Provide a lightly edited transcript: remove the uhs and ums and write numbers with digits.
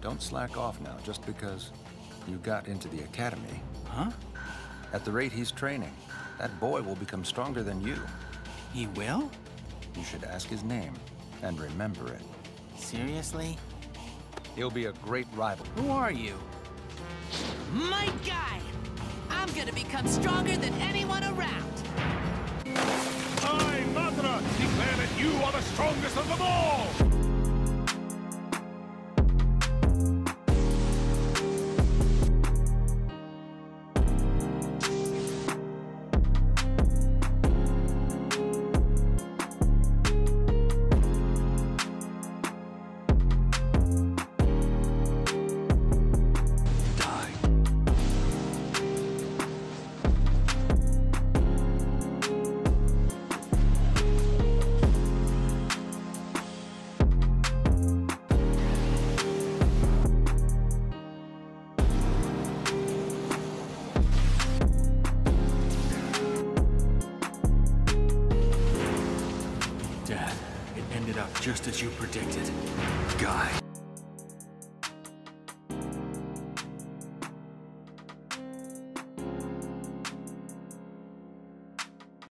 Don't slack off now just because you got into the academy. Huh? At the rate he's training, that boy will become stronger than you. He will? You should ask his name and remember it. Seriously? He'll be a great rival. Who are you? My guy! I'm gonna become stronger than anyone around! I, Madara, declare that you are the strongest of them all! Dad, it ended up just as you predicted. Guy.